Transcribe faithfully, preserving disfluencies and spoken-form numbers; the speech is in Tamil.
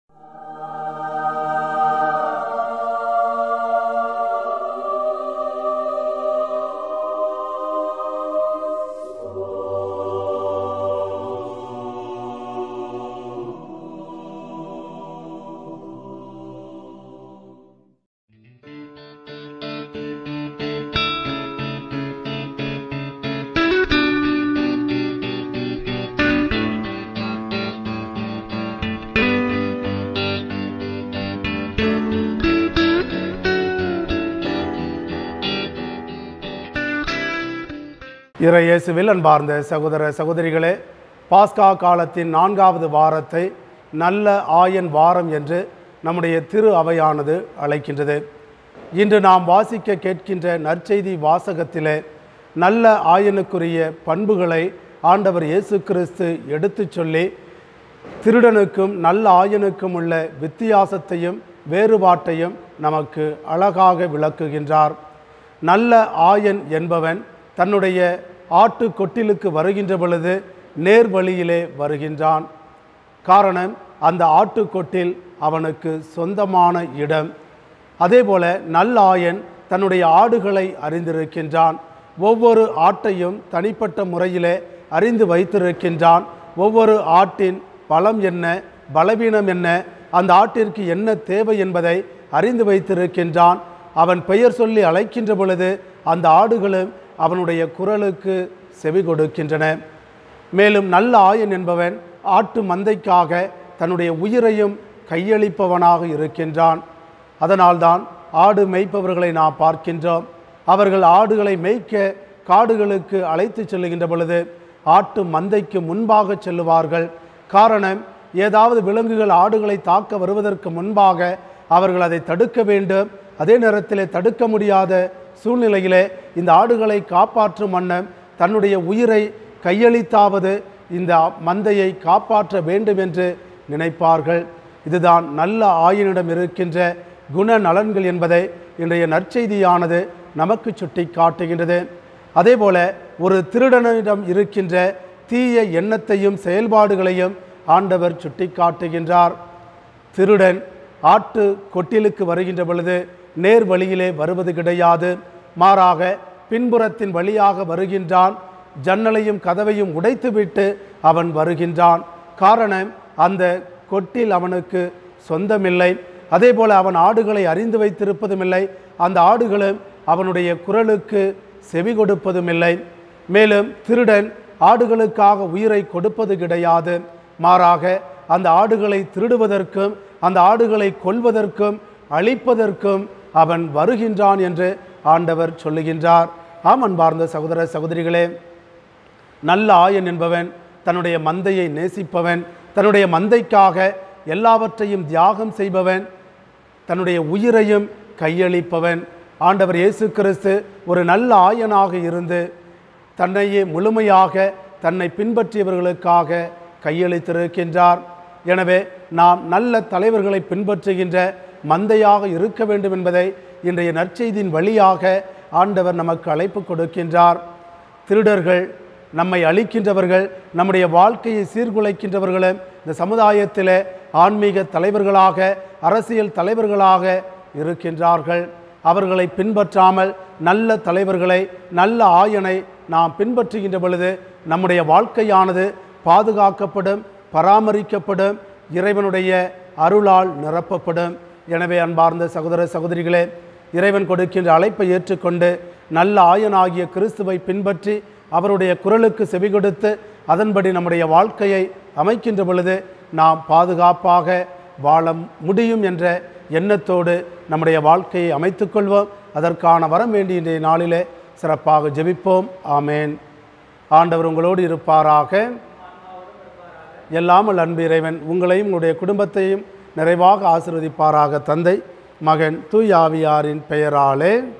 இறை இயேசுவில் அன்பார்ந்த சகோதர சகோதரிகளே, பாஸ்கா காலத்தின் நான்காவது வாரத்தை நல்ல ஆயன் வாரம் என்று நம்முடைய திரு அவையானது அழைக்கின்றது. இன்று நாம் வாசிக்க கேட்கின்ற நற்செய்தி வாசகத்திலே நல்ல ஆயனுக்குரிய பண்புகளை ஆண்டவர் இயேசு கிறிஸ்து எடுத்து சொல்லி திருடனுக்கும் நல்ல ஆயனுக்கும் உள்ள வித்தியாசத்தையும் வேறுபாட்டையும் நமக்கு அழகாக விளக்குகின்றார். நல்ல ஆயன் என்பவன் தன்னுடைய ஆட்டு கொட்டிலுக்கு வருகின்ற பொழுது நேர் வழியிலே வருகின்றான். காரணம், அந்த ஆட்டு கொட்டில் அவனுக்கு சொந்தமான இடம். அதே போல நல்ல ஆயன் தன்னுடைய ஆடுகளை அறிந்திருக்கின்றான். ஒவ்வொரு ஆட்டையும் தனிப்பட்ட முறையிலே அறிந்து வைத்திருக்கின்றான். ஒவ்வொரு ஆட்டின் பலம் என்ன, பலவீனம் என்ன, அந்த ஆட்டிற்கு என்ன தேவை என்பதை அறிந்து வைத்திருக்கின்றான். அவன் பெயர் சொல்லி அழைக்கின்ற பொழுது அந்த ஆடுகளும் அவனுடைய குரலுக்கு செவி கொடுக்கின்றன. மேலும் நல்ல ஆயன் என்பவன் ஆட்டு மந்தைக்காக தன்னுடைய உயிரையும் கையளிப்பவனாக இருக்கின்றான். அதனால்தான் ஆடு மேய்ப்பவர்களை நாம் பார்க்கின்றோம். அவர்கள் ஆடுகளை மேய்க்க காடுகளுக்கு அழைத்து செல்லுகின்ற பொழுது ஆட்டு மந்தைக்கு முன்பாக செல்லுவார்கள். காரணம், ஏதாவது விலங்குகள் ஆடுகளை தாக்க வருவதற்கு முன்பாக அவர்கள் அதை தடுக்க வேண்டும். அதே நேரத்தில் தடுக்க முடியாத சூழ்நிலையிலே இந்த ஆடுகளை காப்பாற்றும் வண்ணம் தன்னுடைய உயிரை கையளித்தாவது இந்த மந்தையை காப்பாற்ற வேண்டும் என்று நினைப்பார்கள். இதுதான் நல்ல ஆயனிடம் இருக்கின்ற குண நலன்கள் என்பதை இன்றைய நற்செய்தியானது நமக்கு சுட்டி காட்டுகின்றது. அதே போல ஒரு திருடனிடம் இருக்கின்ற தீய எண்ணத்தையும் செயல்பாடுகளையும் ஆண்டவர் சுட்டி காட்டுகின்றார். திருடன் ஆட்டு கொட்டிலுக்கு வருகின்ற பொழுது நேர் வழியிலே வருவது கிடையாது. மாறாக பின்புறத்தின் வழியாக வருகின்றான். ஜன்னலையும் கதவையும் உடைத்துவிட்டு அவன் வருகின்றான். காரணம், அந்த கொட்டில் அவனுக்கு சொந்தமில்லை. அதே போல அவன் ஆடுகளை அறிந்து வைத்திருப்பதும் இல்லை. அந்த ஆடுகளும் அவனுடைய குரலுக்கு செவி கொடுப்பதும் இல்லை. மேலும் திருடன் ஆடுகளுக்காக உயிரை கொடுப்பது கிடையாது. மாறாக அந்த ஆடுகளை திருடுவதற்கும் அந்த ஆடுகளை கொல்வதற்கும் அழிப்பதற்கும் அவன் வருகின்றான் என்று ஆண்டவர் சொல்லுகின்றார். ஆம் அன்பார்ந்த சகோதர சகோதரிகளே, நல்ல ஆயன் என்பவன் தன்னுடைய மந்தையை நேசிப்பவன், தன்னுடைய மந்தைக்காக எல்லாவற்றையும் தியாகம் செய்பவன், தன்னுடைய உயிரையும் கையளிப்பவன். ஆண்டவர் இயேசு கிறிஸ்து ஒரு நல்ல ஆயனாக இருந்து தன்னையே முழுமையாக தன்னை பின்பற்றியவர்களுக்காக கையளித்திருக்கின்றார். எனவே நாம் நல்ல தலைவர்களை பின்பற்றுகின்ற மந்தையாக இருக்க வேண்டும் என்பதை இன்றைய நற்செய்தியின் வழியாக ஆண்டவர் நமக்கு அழைப்பு கொடுக்கின்றார். திருடர்கள், நம்மை அழிக்கின்றவர்கள், நம்முடைய வாழ்க்கையை சீர்குலைக்கின்றவர்களும் இந்த சமுதாயத்தில் ஆன்மீக தலைவர்களாக, அரசியல் தலைவர்களாக இருக்கின்றார்கள். அவர்களை பின்பற்றாமல் நல்ல தலைவர்களை, நல்ல ஆயனை நாம் பின்பற்றுகின்ற பொழுது நம்முடைய வாழ்க்கையானது பாதுகாக்கப்படும், பராமரிக்கப்படும், இறைவனுடைய அருளால் நிரப்பப்படும். எனவே அன்பார்ந்த சகோதர சகோதரிகளே, இறைவன் கொடுக்கின்ற அழைப்பை ஏற்றுக்கொண்டு நல்ல ஆயனாகிய கிறிஸ்துவை பின்பற்றி அவருடைய குரலுக்கு செவி கொடுத்து அதன்படி நம்முடைய வாழ்க்கையை அமைக்கின்ற பொழுது நாம் பாதுகாப்பாக வாழ முடியும் என்ற எண்ணத்தோடு நம்முடைய வாழ்க்கையை அமைத்துக்கொள்வோம். அதற்கான வரம் வேண்டிய இன்றைய நாளிலே சிறப்பாக ஜெபிப்போம். ஆமேன். ஆண்டவர் உங்களோடு இருப்பாராக. எல்லாமல் அன்பு இறைவன் உங்களையும் உங்களுடைய குடும்பத்தையும் நிறைவாக ஆசீர்வதிப்பாராக. தந்தை, மகன், தூய் ஆவியாரின் பெயராலே.